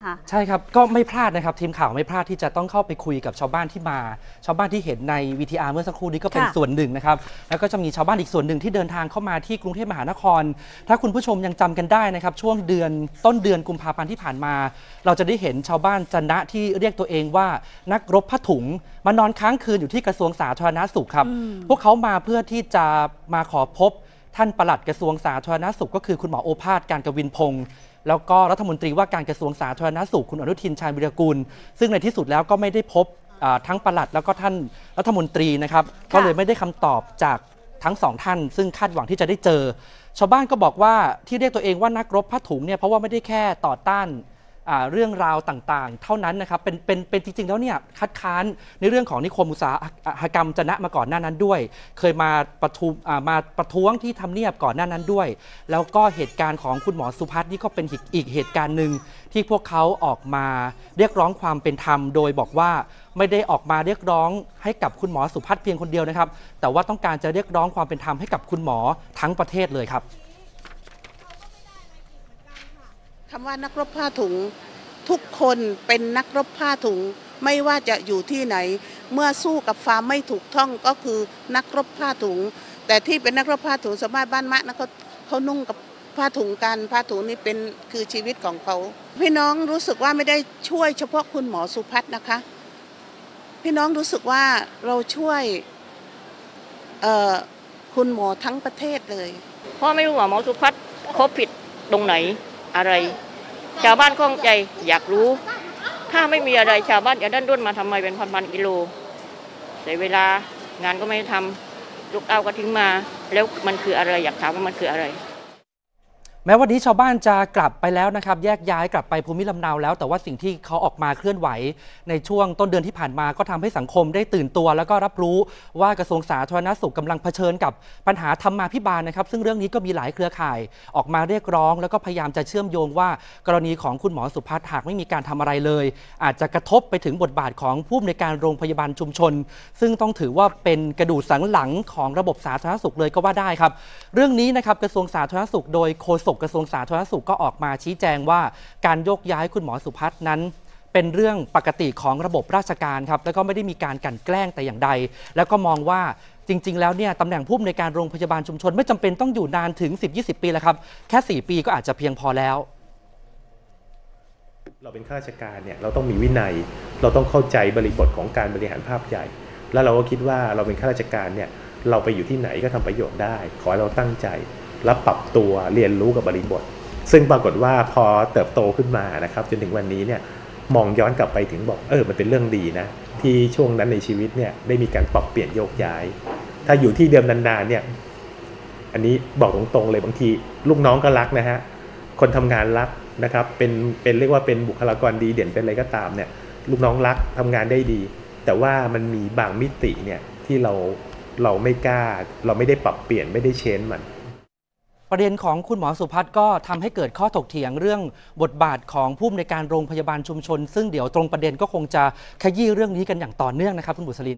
คะใช่ครับก็ไม่พลาดนะครับทีมข่าวไม่พลาดที่จะต้องเข้าไปคุยกับชาวบ้านที่มาชาวบ้านที่เห็นใน VTR เมื่อสักครู่นี้ก็เป็นส่วนหนึ่งนะครับแล้วก็จะมีชาวบ้านอีกส่วนหนึ่งที่เดินทางเข้ามาที่กรุงเทพมหานครถ้าคุณผู้ชมยังจำกันได้นะครับช่วงต้นเดือนกุมภาพันธ์ที่ผ่านมาเราจะได้เห็นชาวบ้านจันนะที่เรียกตัวเองว่านักรบผ้าถุงมานอนค้างคืนอยู่ที่กระทรวงสาธารณสุขครับพวกเขามาเพื่อที่จะมาขอพบท่านปลัดกระทรวงสาธารณสุขก็คือคุณหมอโอภาสการกวินพงศ์แล้วก็รัฐมนตรีว่าการกระทรวงสาธารณสุขคุณอนุทินชาญวิรากูลซึ่งในที่สุดแล้วก็ไม่ได้พบทั้งปลัดแล้วก็ท่านรัฐมนตรีนะครับก็เลยไม่ได้คำตอบจากทั้งสองท่านซึ่งคาดหวังที่จะได้เจอชาวบ้านก็บอกว่าที่เรียกตัวเองว่านักรบผ้าถุงเนี่ยเพราะว่าไม่ได้แค่ต่อต้านเรื่องราวต่างๆเท่านั้นนะครับเป็นจริงๆแล้วเนี่ยคัดค้านในเรื่องของนิคมอุตสาหกรรมจะนะมาก่อนหน้านั้นด้วยเคยมาประท้วงที่ทำเนียบก่อนหน้านั้นด้วยแล้วก็เหตุการณ์ของคุณหมอสุพัฒน์นี่ก็เป็นอีกเหตุการณ์หนึ่งที่พวกเขาออกมาเรียกร้องความเป็นธรรมโดยบอกว่าไม่ได้ออกมาเรียกร้องให้กับคุณหมอสุพัฒน์เพียงคนเดียวนะครับแต่ว่าต้องการจะเรียกร้องความเป็นธรรมให้กับคุณหมอทั้งประเทศเลยครับคำว่านักรบผ้าถุงทุกคนเป็นนักรบผ้าถุงไม่ว่าจะอยู่ที่ไหนเมื่อสู้กับความไม่ถูกต้องก็คือนักรบผ้าถุงแต่ที่เป็นนักรบผ้าถุงสมัยบ้านมะนะเขานุ่งกับผ้าถุงกันผ้าถุงนี่เป็นคือชีวิตของเขาพี่น้องรู้สึกว่าไม่ได้ช่วยเฉพาะคุณหมอสุพัฒน์นะคะพี่น้องรู้สึกว่าเราช่วยคุณหมอทั้งประเทศเลยเพราะไม่รู้ว่าหมอสุพัฒน์เขาผิดตรงไหนอะไรชาวบ้านข้องใจอยากรู้ถ้าไม่มีอะไรชาวบ้านจะดันด้นมาทำไมเป็นพันๆกิโลแต่เวลางานก็ไม่ทำลูกเอาก็ทิ้งมาแล้วมันคืออะไรอยากถามว่ามันคืออะไรแม้วันนี้ชาวบ้านจะกลับไปแล้วนะครับแยกย้ายกลับไปภูมิลำเนาแล้วแต่ว่าสิ่งที่เขาออกมาเคลื่อนไหวในช่วงต้นเดือนที่ผ่านมาก็ทำให้สังคมได้ตื่นตัวแล้วก็รับรู้ว่ากระทรวงสาธารณสุขกำลังเผชิญกับปัญหาธรรมาภิบาลนะครับซึ่งเรื่องนี้ก็มีหลายเครือข่ายออกมาเรียกร้องแล้วก็พยายามจะเชื่อมโยงว่ากรณีของคุณหมอสุพัฒน์หากไม่มีการทำอะไรเลยอาจจะกระทบไปถึงบทบาทของผู้อำนวยการโรงพยาบาลชุมชนซึ่งต้องถือว่าเป็นกระดูกสันหลังของระบบสาธารณสุขเลยก็ว่าได้ครับเรื่องนี้นะครับกระทรวงสาธารณสุขโดยโฆษกกระทรวงสาธารณสุขก็ออกมาชี้แจงว่าการโยกย้ายคุณหมอสุพัฒน์นั้นเป็นเรื่องปกติของระบบราชการครับแล้วก็ไม่ได้มีการกลั่นแกล้งแต่อย่างใดแล้วก็มองว่าจริงๆแล้วเนี่ยตำแหน่งผู้อำนวยการโรงพยาบาลชุมชนไม่จำเป็นต้องอยู่นานถึง 10-20 ปีแล้วครับแค่4 ปีก็อาจจะเพียงพอแล้วเราเป็นข้าราชการเนี่ยเราต้องมีวินัยเราต้องเข้าใจบริบทของการบริหารภาพใหญ่แล้วเราก็คิดว่าเราเป็นข้าราชการเนี่ยเราไปอยู่ที่ไหนก็ทำประโยชน์ได้ขอให้เราตั้งใจและปรับตัวเรียนรู้กับบริบทซึ่งปรากฏว่าพอเติบโตขึ้นมานะครับจนถึงวันนี้เนี่ยมองย้อนกลับไปถึงบอกมันเป็นเรื่องดีนะที่ช่วงนั้นในชีวิตเนี่ยได้มีการปรับเปลี่ยนโยกย้ายถ้าอยู่ที่เดิมนานๆเนี่ยอันนี้บอกตรงๆเลยบางทีลูกน้องก็รักนะฮะคนทำงานรักนะครับเป็นเรียกว่าเป็นบุคลากรดีเด่นเป็นอะไรก็ตามเนี่ยลูกน้องรักทำงานได้ดีแต่ว่ามันมีบางมิติเนี่ยที่เราไม่กล้าเราไม่ได้ปรับเปลี่ยนไม่ได้เชนมันประเด็นของคุณหมอสุพัฒน์ก็ทำให้เกิดข้อถกเถียงเรื่องบทบาทของผู้อำนวยการโรงพยาบาลชุมชนซึ่งเดี๋ยวตรงประเด็นก็คงจะขยี้เรื่องนี้กันอย่างต่อเนื่องนะครับคุณบุษริน